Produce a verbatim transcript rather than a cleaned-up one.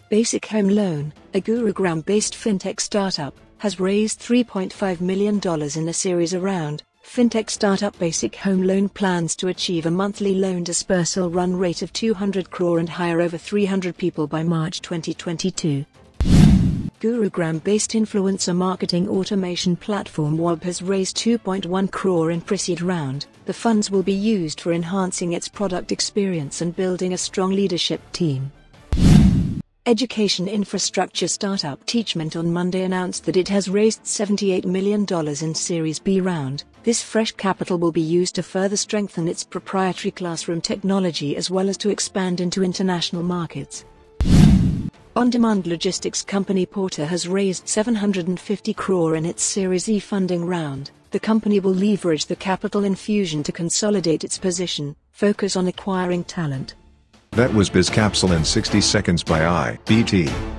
Basic Home Loan, a Gurugram-based fintech startup, has raised three point five million dollars in a Series A round. Fintech startup Basic Home Loan plans to achieve a monthly loan dispersal run rate of two hundred crore and hire over three hundred people by March twenty twenty-two. Gurugram-based influencer marketing automation platform W O B has raised two point one crore in pre-seed round. The funds will be used for enhancing its product experience and building a strong leadership team. Education infrastructure startup Teachment on Monday announced that it has raised seventy-eight million dollars in Series B round. This fresh capital will be used to further strengthen its proprietary classroom technology as well as to expand into international markets. On-demand logistics company Porter has raised seven hundred fifty crore in its Series E funding round. The company will leverage the capital infusion to consolidate its position, focus on acquiring talent. That was BizCapsule in sixty seconds by I B T.